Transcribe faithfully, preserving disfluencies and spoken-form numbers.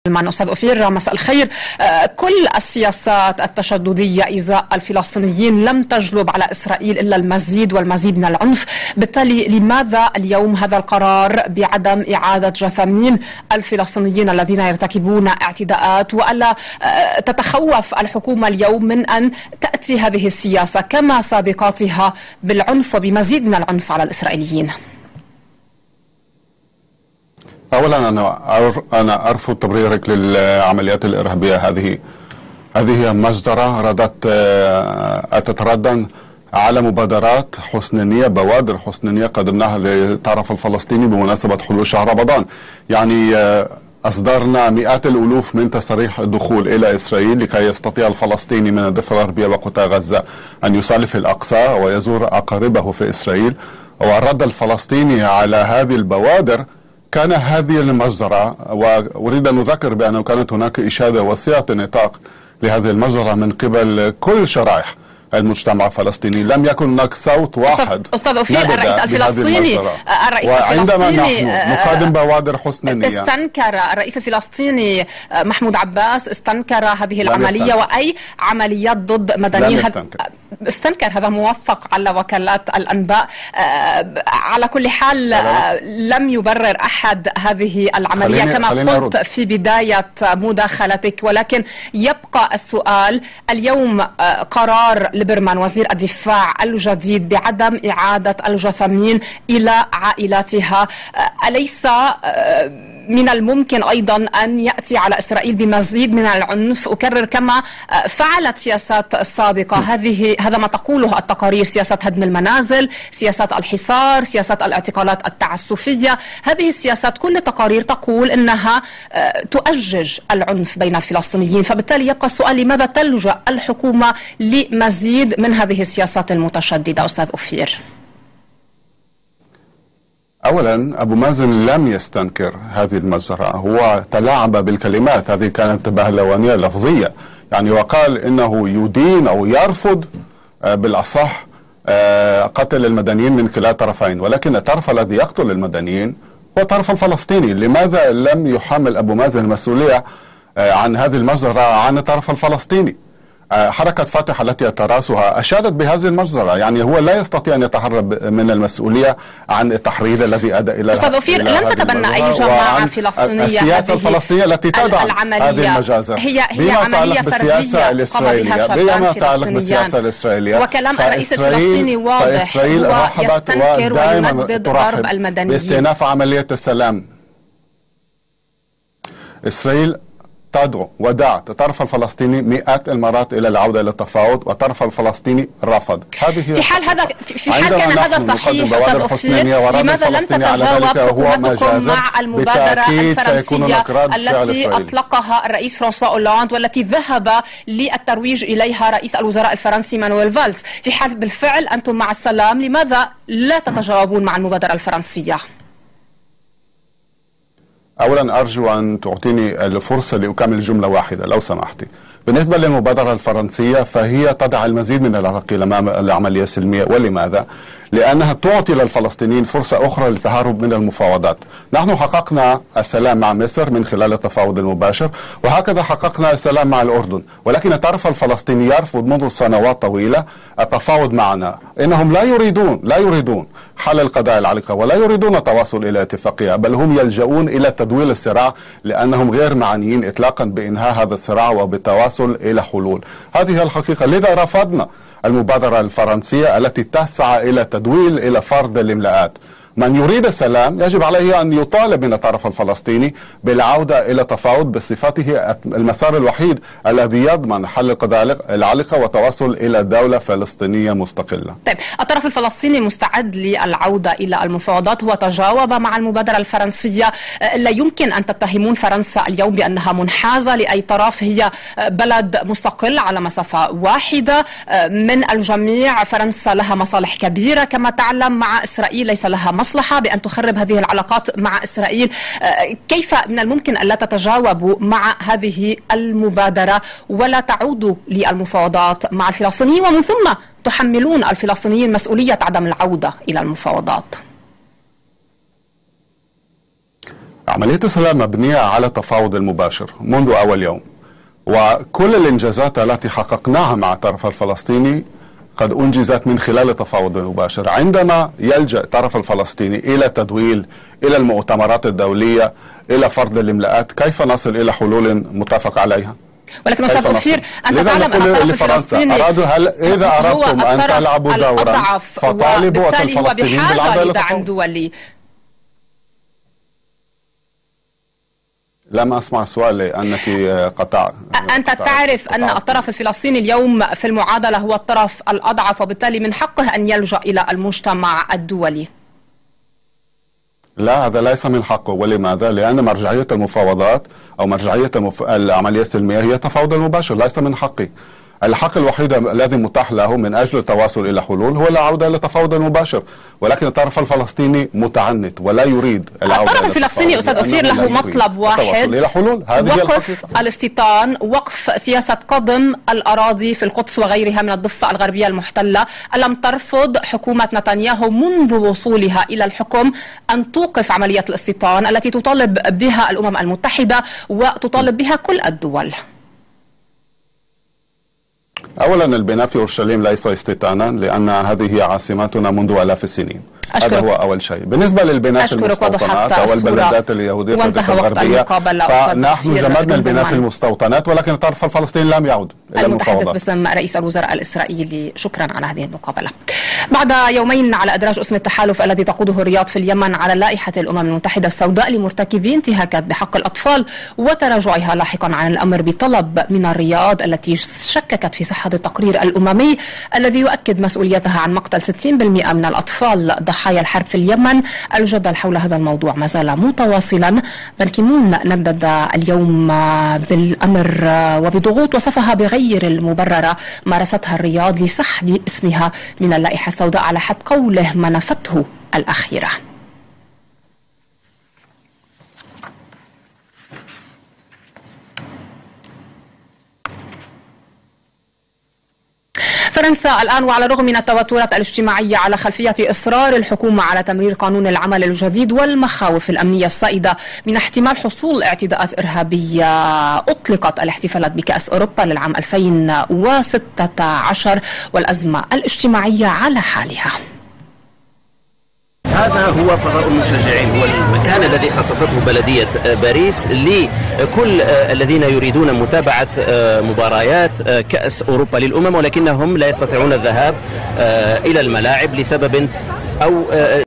أستاذ أوفير، مساء الخير. كل السياسات التشددية إزاء الفلسطينيين لم تجلب على إسرائيل إلا المزيد والمزيد من العنف، بالتالي لماذا اليوم هذا القرار بعدم إعادة جثامين الفلسطينيين الذين يرتكبون اعتداءات، وألا تتخوف الحكومة اليوم من أن تأتي هذه السياسة كما سابقاتها بالعنف وبمزيد من العنف على الإسرائيليين؟ أولا أنا أنا أرفض تبريرك للعمليات الإرهابية. هذه هذه هي مجزرة ردت أتتردن على مبادرات حسن النية، بوادر حسن النية قدمناها للطرف الفلسطيني بمناسبة حلول شهر رمضان. يعني أصدرنا مئات الألوف من تصاريح الدخول إلى إسرائيل لكي يستطيع الفلسطيني من الضفة الغربية وقطاع غزة أن يسلف الأقصى ويزور أقاربه في إسرائيل. والرد الفلسطيني على هذه البوادر كان هذه المجزرة، وأريد أن أذكر بأنه كانت هناك إشادة وسيعة النطاق لهذه المجزرة من قبل كل شرائح المجتمع الفلسطيني. لم يكن هناك صوت واحد. أستاذ أوفير، الرئيس الفلسطيني الرئيس وعندما الفلسطيني نحن نقدم بوادر حسن النية استنكر الرئيس الفلسطيني محمود عباس استنكر هذه العملية وأي عمليات ضد مدنيين. استنكر، هذا موفق على وكالات الأنباء. على كل حال لم يبرر أحد هذه العملية خليني كما خليني قلت أرد. في بداية مداخلتك، ولكن يبقى السؤال اليوم. قرار ليبرمان وزير الدفاع الجديد بعدم إعادة الجثامين إلى عائلاتها، أليس من الممكن أيضا أن يأتي على إسرائيل بمزيد من العنف؟ أكرر كما فعلت سياسات سابقة. هذه هذا ما تقوله التقارير: سياسة هدم المنازل، سياسات الحصار، سياسات الاعتقالات التعسفية. هذه السياسات كل التقارير تقول إنها تؤجج العنف بين الفلسطينيين، فبالتالي يبقى السؤال: لماذا تلجأ الحكومة لمزيد من هذه السياسات المتشددة أستاذ أوفير؟ أولا، أبو مازن لم يستنكر هذه المجزرة، هو تلاعب بالكلمات. هذه كانت بهلوانية لفظية، يعني وقال إنه يدين أو يرفض بالأصح قتل المدنيين من كلا طرفين، ولكن الطرف الذي يقتل المدنيين هو الطرف الفلسطيني. لماذا لم يحمل أبو مازن المسؤولية عن هذه المجزرة عن الطرف الفلسطيني؟ حركة فتح التي يتراسها أشادت بهذه المجزرة، يعني هو لا يستطيع أن يتهرب من المسؤولية عن التحريض الذي أدى إلى أستاذ أوفير، لم تتبنى أي جماعة فلسطينية السياسة الفلسطينية التي تدعم هذه المجازر. هي هي عملية فردية الإسرائيلية بما يتعلق بالسياسة الإسرائيلية، وكلام الرئيس الفلسطيني واضح، هو يستنكر ويندد ضرب المدنيين باستئناف عملية السلام. إسرائيل تدعو ودعت الطرف الفلسطيني مئات المرات الى العوده الى التفاوض، والطرف الفلسطيني رفض. هذه في حال هذا في حال كان هذا صحيح استاذ أوفير، لماذا لم تتجاوب حكومتكم مع المبادره الفرنسيه التي اطلقها الرئيس فرانسوا أولاند والتي ذهب للترويج اليها رئيس الوزراء الفرنسي مانويل فالز؟ في حال بالفعل انتم مع السلام، لماذا لا تتجاوبون مع المبادره الفرنسيه؟ أولا أرجو أن تعطيني الفرصة لأكمل جملة واحدة لو سمحتي. بالنسبة للمبادرة الفرنسية فهي تضع المزيد من العراقيل أمام العملية السلمية. ولماذا؟ لأنها تعطي للفلسطينيين فرصة أخرى للتهرب من المفاوضات. نحن حققنا السلام مع مصر من خلال التفاوض المباشر، وهكذا حققنا السلام مع الأردن، ولكن الطرف الفلسطيني يرفض منذ سنوات طويلة التفاوض معنا. إنهم لا يريدون لا يريدون حل القضايا العالقة، ولا يريدون التواصل إلى اتفاقية، بل هم يلجؤون إلى تدويل الصراع لأنهم غير معنيين إطلاقا بإنهاء هذا الصراع وبالتواصل إلى حلول. هذه هي الحقيقة. لذا رفضنا المبادرة الفرنسية التي تسعى إلى تدويل إلى فرض الإملاءات. من يريد السلام يجب عليه أن يطالب من الطرف الفلسطيني بالعودة إلى تفاوض بصفته المسار الوحيد الذي يضمن حل القضايا العالقة وتوصل إلى دولة فلسطينية مستقلة. طيب، الطرف الفلسطيني مستعد للعودة إلى المفاوضات، هو تجاوب مع المبادرة الفرنسية. لا يمكن أن تتهمون فرنسا اليوم بأنها منحازة لأي طرف، هي بلد مستقل على مسافة واحدة من الجميع. فرنسا لها مصالح كبيرة كما تعلم مع إسرائيل، ليس لها مصلحة بأن تخرب هذه العلاقات مع إسرائيل. كيف من الممكن أن لا تتجاوبوا مع هذه المبادرة ولا تعودوا للمفاوضات مع الفلسطينيين، ومن ثم تحملون الفلسطينيين مسؤولية عدم العودة إلى المفاوضات؟ عملية السلام مبنية على التفاوض المباشر منذ أول يوم، وكل الإنجازات التي حققناها مع الطرف الفلسطيني قد أنجزت من خلال التفاوض المباشر. عندما يلجأ الطرف الفلسطيني إلى التدويل، إلى المؤتمرات الدولية، إلى فرض الإملاءات، كيف نصل إلى حلول متفق عليها؟ ولكن أستاذ أوفير أنت تعلم أن الطرف الفلسطيني أرادوا هل إذا أردتم أن تلعبوا دورا فطالبوا الفلسطينيين بالعودة إلى التفاوض دولي. لم أسمع السؤال لأنك قطع. أنت تعرف أن الطرف الفلسطيني اليوم في المعادلة هو الطرف الأضعف، وبالتالي من حقه أن يلجأ إلى المجتمع الدولي. لا، هذا ليس من حقه. ولماذا؟ لأن مرجعية المفاوضات أو مرجعية المف... العملية السلمية هي التفاوض المباشر، ليس من حقي. الحق الوحيد الذي متاح له من أجل التواصل إلى حلول هو العودة إلى التفاوض المباشر، ولكن الطرف الفلسطيني متعنت ولا يريد العودة. الطرف الفلسطيني أستاذ أوفير له مطلب واحد، إلى حلول. هذه وقف الاستيطان، وقف سياسة قضم الأراضي في القدس وغيرها من الضفة الغربية المحتلة. ألم ترفض حكومة نتنياهو منذ وصولها إلى الحكم أن توقف عملية الاستيطان التي تطالب بها الأمم المتحدة وتطالب بها كل الدول؟ أولا، البناء في أورشليم ليس استيطانا، لأن هذه هي عاصمتنا منذ آلاف السنين. أشكرك. هذا هو أول شيء. بالنسبة للبناء في المستوطنات أو البلدات اليهودية في الضفة الغربية، فنحن جمدنا البناء في المستوطنات، ولكن الطرف الفلسطيني لم يعد إلى المفاوضات. المتحدث باسم رئيس الوزراء الإسرائيلي، شكرا على هذه المقابلة. بعد يومين على إدراج اسم التحالف الذي تقوده الرياض في اليمن على لائحة الأمم المتحدة السوداء لمرتكبي انتهاكات بحق الأطفال، وتراجعها لاحقا عن الأمر بطلب من الرياض التي شككت في صحة التقرير الأممي الذي يؤكد مسؤوليتها عن مقتل ستين بالمئة من الأطفال ضحايا الحرب في اليمن. الجدل حول هذا الموضوع ما زال متواصلا. بان كي مون ندد اليوم بالأمر وبضغوط وصفها بغير المبررة مارستها الرياض لسحب اسمها من اللائحة السوداء على حد قوله ما نفته الأخيرة. فرنسا الآن وعلى الرغم من التوترات الاجتماعية على خلفية إصرار الحكومة على تمرير قانون العمل الجديد والمخاوف الأمنية الصائدة من احتمال حصول اعتداءات إرهابية، أطلقت الاحتفالات بكأس أوروبا للعام ألفين وستة عشر والأزمة الاجتماعية على حالها. هذا هو فضاء المشجعين، هو المكان الذي خصصته بلدية باريس لكل الذين يريدون متابعة مباريات كأس أوروبا للأمم، ولكنهم لا يستطيعون الذهاب إلى الملاعب لسبب أو